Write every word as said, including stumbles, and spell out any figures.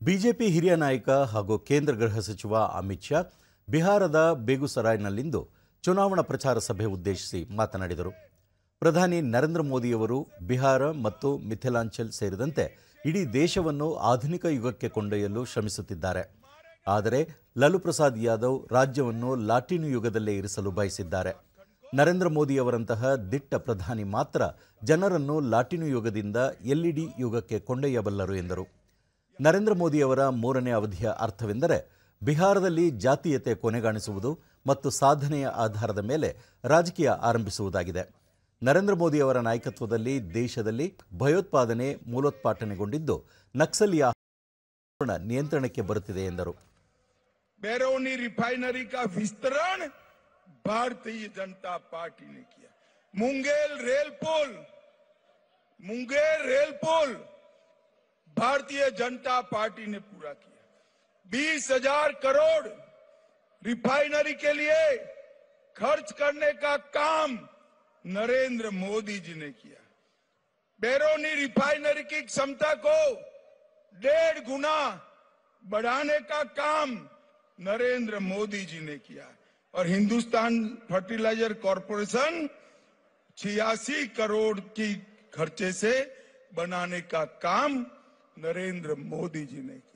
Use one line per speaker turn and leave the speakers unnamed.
BJP ಹಿರಿಯ ನಾಯಕ ಹಾಗೂ ಕೇಂದ್ರ ಗೃಹ ಸಚಿವ ಅಮಿತ್ ಶಾ ಬಿಹಾರದ ಬೇಗುಸರಾಯ್ನಲ್ಲಿಂದು ಚುನಾವಣಾ ಪ್ರಚಾರ ಸಭೆ ಉದ್ದೇಶಿಸಿ ಮಾತನಾಡಿದರು. ಪ್ರಧಾನಿ ನರೇಂದ್ರ ಮೋದಿಯವರು ಬಿಹಾರ ಮತ್ತು ಮಿಥಿಲಾಂಚಲ್ ಸೇರಿದಂತೆ ಇಡೀ ದೇಶವನ್ನು ಆಧುನಿಕ ಯುಗಕ್ಕೆ ಕೊಂಡೊಯ್ಯಲು ಶ್ರಮಿಸುತ್ತಿದ್ದಾರೆ. ಆದರೆ ಲಾಲು ಪ್ರಸಾದ್ ಯಾದವ್ ರಾಜ್ಯವನ್ನು ಲಾಟಿನು ಯುಗದಲ್ಲೇ ಇರಿಸಲು ಬಯಸಿದ್ದಾರೆ. ನರೇಂದ್ರ ಮೋದಿಯವರಂತಹ ದಿಟ್ಟ ಪ್ರಧಾನಿ ಮಾತ್ರ ಜನರನ್ನು ಲಾಟಿನು ಯುಗದಿಂದ ಎಲ್ಇಡಿ ಯುಗಕ್ಕೆ ಕೊಂಡೊಯ್ಯಬಲ್ಲರು ಎಂದರು. ನರೇಂದ್ರ ಮೋದಿಯವರ ಮೂರನೇ ಅವಧಿಯ ಅರ್ಥವೆಂದರೆ ಬಿಹಾರದಲ್ಲಿ ಜಾತೀಯತೆ ಕೊನೆಗಾಣಿಸುವುದು ಮತ್ತು ಸಾಧನೆಯ ಆಧಾರದ ಮೇಲೆ ರಾಜಕೀಯ ಆರಂಭಿಸುವುದಾಗಿದೆ. ನರೇಂದ್ರ ಮೋದಿಯವರ ನಾಯಕತ್ವದಲ್ಲಿ ದೇಶದಲ್ಲಿ ಭಯೋತ್ಪಾದನೆ ಮೂಲೋತ್ಪಾಟನೆಗೊಂಡಿದ್ದು ನಕ್ಸಲೀಯ ನಿಯಂತ್ರಣಕ್ಕೆ ಬರುತ್ತಿದೆ ಎಂದರು.
बैरोनी रिफाइनरी का विस्तरण भारतीय जनता पार्टी ने किया. मुंगेर रेल पुल मुंगेर रेल पुल भारतीय जनता पार्टी ने पूरा किया. बीस हजार करोड़ रिफाइनरी के लिए खर्च करने का काम नरेंद्र मोदी जी ने किया. बैरोनी रिफाइनरी की क्षमता को डेढ़ गुना बढ़ाने का काम नरेंद्र मोदी जी ने किया और हिंदुस्तान फर्टिलाइजर कॉरपोरेशन छियासी करोड़ की खर्चे से बनाने का काम नरेंद्र मोदी जी ने किया.